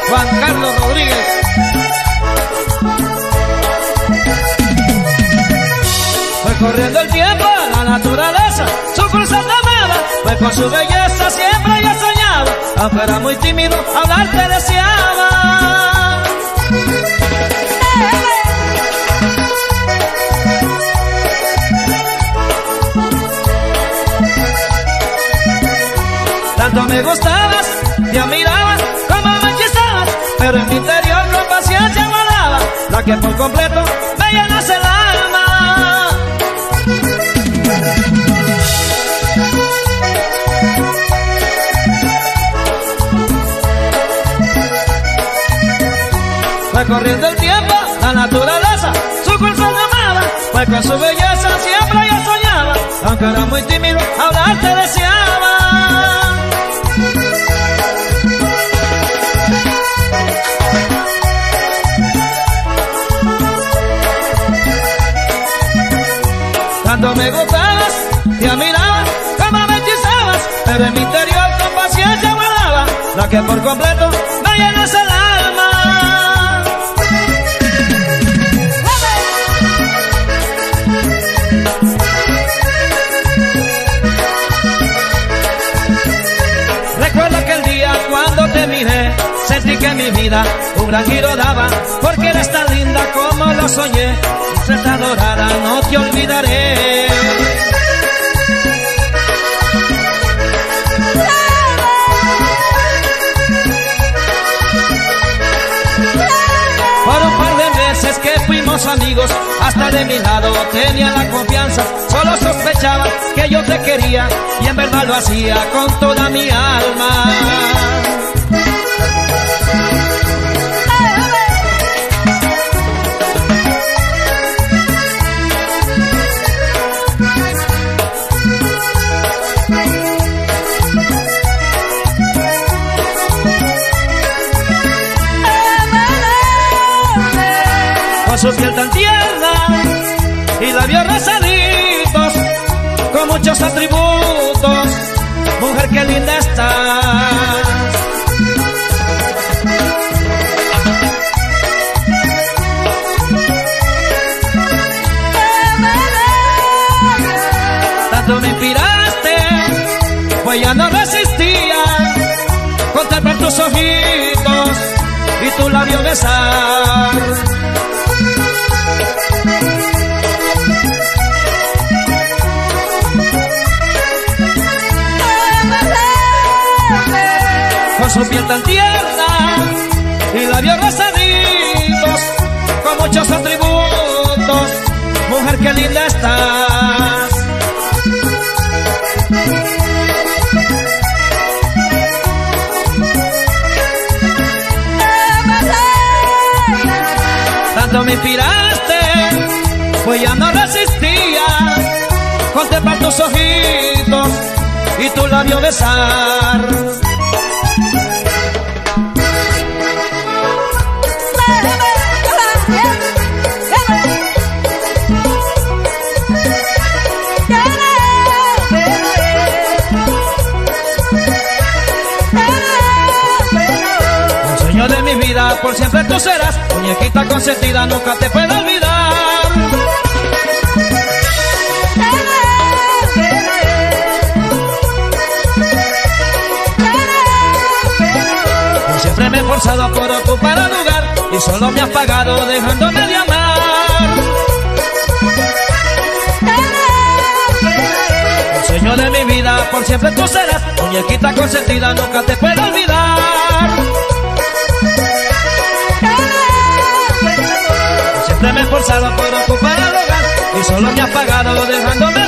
Juan Carlos Rodríguez. Fue corriendo el tiempo, la naturaleza, su fuerza amaba, pues con su belleza siempre ella soñaba, aunque era muy tímido, hablarte deseaba. Tanto me gustabas, te admiraba, como me hechizabas, pero en mi interior con paciencia guardaba la que por completo me llenas el alma. Fue corriendo el tiempo, la naturaleza, su fuerza me amaba, pues con su belleza siempre ella soñaba, aunque era muy tímido, hablarte deseaba. Tanto me gustabas, te admiraba, como me hechizabas, pero en mi interior con paciencia guardaba la que por completo me llenas el alma. Recuerdo aquel día cuando te miré, sentí que mi vida un gran giro daba, porque eres tan linda como lo soñé. Ser tan dorada, no te olvidaré. Por un par de meses que fuimos amigos, hasta de mi lado tenía la confianza. Solo sospechaba que yo te quería y en verdad lo hacía con toda mi alma. Su piel tan tierna y labios rosaditos, con muchos atributos, mujer que linda estás. Tanto me inspiraste, pues ya no resistía contemplar tus ojitos y tu labio besar. Con su piel tan tierna y labios rosaditos, con muchos atributos, mujer que linda estás. Tanto me inspiraste, pues ya no resistía contemplar tus ojitos y tu labio besar. De mi vida, por siempre tú serás, muñequita consentida, nunca te puedo olvidar. Yo siempre me he esforzado por ocupar el lugar y solo me has pagado dejándome de amar. El sueño de mi vida, por siempre tú serás, muñequita consentida, nunca te puedo olvidar. Me he esforzado por ocupar el hogar y solo me has pagado dejándome